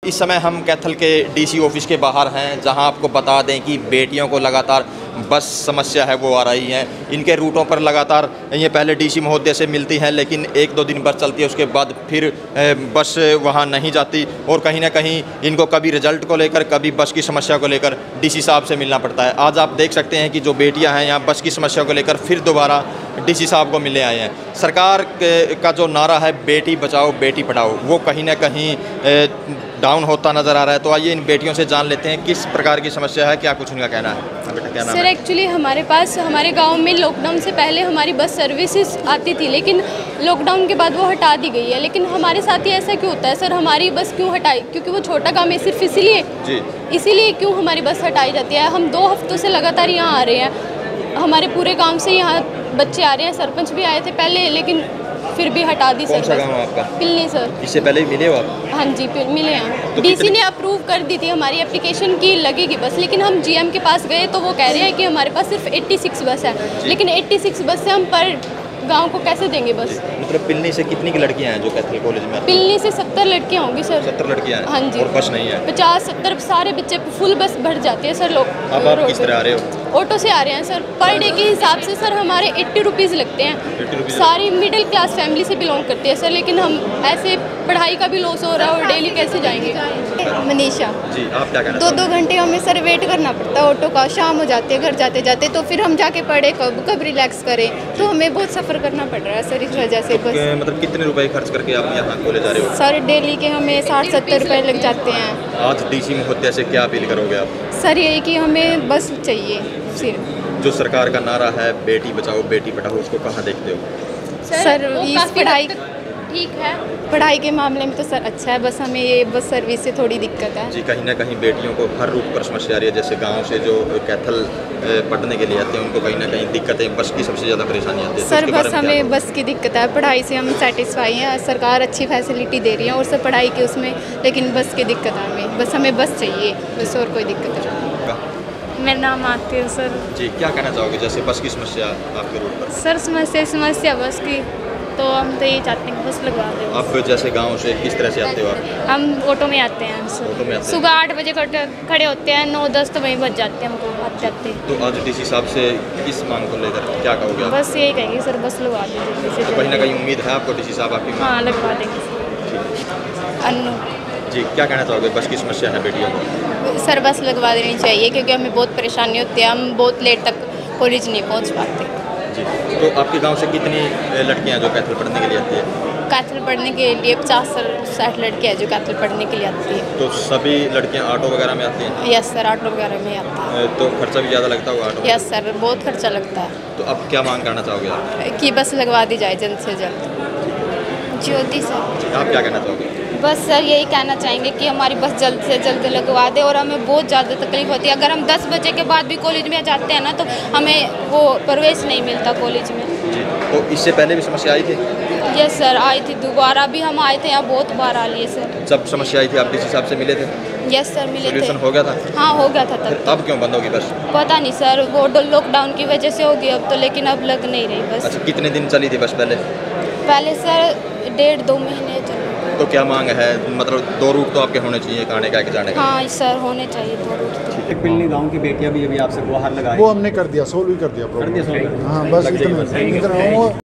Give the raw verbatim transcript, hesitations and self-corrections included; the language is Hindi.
इस समय हम कैथल के डीसी ऑफिस के बाहर हैं, जहां आपको बता दें कि बेटियों को लगातार बस समस्या है वो आ रही है। इनके रूटों पर लगातार ये पहले डीसी महोदय से मिलती हैं, लेकिन एक दो दिन बस चलती है, उसके बाद फिर बस वहां नहीं जाती और कहीं ना कहीं इनको कभी रिजल्ट को लेकर, कभी बस की समस्या को लेकर डीसी साहब से मिलना पड़ता है। आज आप देख सकते हैं कि जो बेटियां हैं यहाँ बस की समस्या को लेकर फिर दोबारा डीसी साहब को मिलने आए हैं। सरकार का जो नारा है बेटी बचाओ बेटी पढ़ाओ, वो कहीं ना कहीं डाउन होता नज़र आ रहा है। तो आइए इन बेटियों से जान लेते हैं किस प्रकार की समस्या है, क्या कुछ उनका कहना है। बेटा क्या नाम है? सर एक्चुअली हमारे पास हमारे गांव में लॉकडाउन से पहले हमारी बस सर्विसेज आती थी, लेकिन लॉकडाउन के बाद वो हटा दी गई है। लेकिन हमारे साथ ही ऐसा क्यों होता है सर? हमारी बस क्यों हटाई? क्योंकि वो छोटा काम है, सिर्फ इसीलिए इसीलिए क्यों हमारी बस हटाई जाती है? हम दो हफ्तों से लगातार यहाँ आ रहे हैं, हमारे पूरे गाँव से यहाँ बच्चे आ रहे हैं। सरपंच भी आए थे पहले, लेकिन फिर भी हटा दी। कौन सा गाँव है आपका? पिल्ली सर। इससे पहले मिले हो आप? हाँ जी मिले हैं। तो डीसी ने अप्रूव कर दी थी हमारी एप्लीकेशन की लगेगी बस, लेकिन हम जीएम के पास गए तो वो कह रहे हैं कि हमारे पास सिर्फ छियासी बस है, लेकिन छियासी बस से हम पर गांव को कैसे देंगे बस? मतलब पिल्ली से कितनी की लड़कियां हैं जो कैथल कॉलेज में? पिल्ली से सत्तर लड़कियां होंगी सर। सत्तर लड़कियां हैं? हाँ जी। और बस नहीं है? पचास सत्तर सारे बच्चे, फुल बस भर जाती है सर। लोग अब आप किस तरह आ रहे हो? ऑटो से आ रहे हैं सर। पर डे के हिसाब से सर हमारे अस्सी रुपीज़ लगते हैं। सारी मिडिल क्लास फैमिली से बिलोंग करती है सर, लेकिन हम ऐसे पढ़ाई का भी लॉस हो रहा है और डेली कैसे जाएंगे? मनीषा जी, आप क्या कहना? दो दो घंटे हमें सर वेट करना पड़ता है ऑटो का। शाम हो जाती है घर जाते जाते, तो फिर हम जाके पढ़े कब कब रिलैक्स करें, तो हमें बहुत सफ़र करना पड़ रहा है सर इस वजह से। तो बस मतलब कितने रुपए खर्च करके आप यहाँ कॉलेज आ रहे हो? सर डेली के हमें साठ सत्तर रुपये लग जाते हैं। आज डीसी महोदय से क्या अपील करोगे आप? सर यही कि हमें बस चाहिए सिर्फ। जो सरकार का नारा है बेटी बचाओ बेटी पढ़ाओ, उसको कहाँ देखते हो? सर इस पढ़ाई ठीक है, पढ़ाई के मामले में तो सर अच्छा है, बस हमें ये बस सर्विस से थोड़ी दिक्कत है जी। कहीं ना कहीं बेटियों को हर रूट पर समस्या आ रही है। जैसे गांव से जो कैथल पढ़ने के लिए आते हैं उनको कहीं ना कहीं दिक्कतें, बस की सबसे ज़्यादा परेशानी आती है। सर बस हमें बस की दिक्कत है। पढ़ाई से हम सेटिस्फाई हैं, सरकार अच्छी फैसिलिटी दे रही है और सब पढ़ाई की उसमें, लेकिन बस की दिक्कत है हमें। बस हमें बस चाहिए, बस और कोई दिक्कत नहीं। मेरा नाम आती है सर। जी, क्या कहना चाहोगे जैसे बस की समस्या आपके रूट पर? सर समस्या समस्या बस की, तो हम तो ये चाहते हैं बस लगवा दें। आप जैसे गांव से किस तरह से आते हो आप? हम ऑटो में आते हैं सर। ऑटो में आते हैं? सुबह आठ बजे खड़े होते हैं, नौ दस तो वहीं बच जाते हैं हमको आते आते। तो आज डीसी साहब से किस मांग को लेकर क्या कहोगे आप? बस यही कहेंगे सर बस लगवा दें जल्दी से। तो कहीं ना कहीं उम्मीद है आपको डीसी साहब आपकी? हाँ लगवा देंगे। अन्नू जी, क्या कहना चाहोगे? बस की समस्या है बेटियों को? सर बस लगवा देनी चाहिए, क्योंकि हमें बहुत परेशानी होती है, हम बहुत लेट तक कॉलेज नहीं पहुंच पाते। जी, तो आपके गांव से कितनी लड़कियां जो कैथल पढ़ने के लिए आती है? कैथल पढ़ने के लिए पचास साठ लड़कियाँ जो कैथल पढ़ने के लिए आती है। तो सभी लड़कियां ऑटो वगैरह में आती हैं? यस सर, ऑटो वगैरह में आता है। तो खर्चा भी ज़्यादा लगता होगा ऑटो? यस सर, बहुत खर्चा लगता है। तो अब क्या मांग करना चाहोगे आप? कि बस लगवा दी जाए जल्द से जल्द। ज्योति सर। आप क्या कहना चाहोगे? बस सर यही कहना चाहेंगे कि हमारी बस जल्द से जल्द लगवा दे, और हमें बहुत ज़्यादा तकलीफ होती है। अगर हम दस बजे के बाद भी कॉलेज में जाते हैं ना, तो हमें वो प्रवेश नहीं मिलता कॉलेज में। जी, तो इससे पहले भी समस्या आई थी? यस सर, आई थी, दोबारा भी हम आए थे यहाँ, बहुत बार आ लिए सर। जब समस्या आई थी आप डीसी साहब से मिले थे? यस सर मिले थे। सोल्यूशन हो गया था? हाँ हो गया था तब। अब क्यों बंद होगी बस? पता नहीं सर, वो लॉकडाउन की वजह से होगी अब तो, लेकिन अब लग नहीं रही बस। अच्छा, कितने दिन चली थी बस पहले? पहले सर डेढ़ दो महीने चले। तो क्या मांग है? मतलब दो रूट तो आपके होने चाहिए, आने का, जाने का। हाँ सर होने चाहिए दो रूट तो। पिल्ली गांव की बेटियां भी अभी आपसे गुहार लगाई, वो हमने कर दिया, सोल्व भी कर दिया प्रॉब्लम। कर दिया सोल्व? हाँ बस इतना।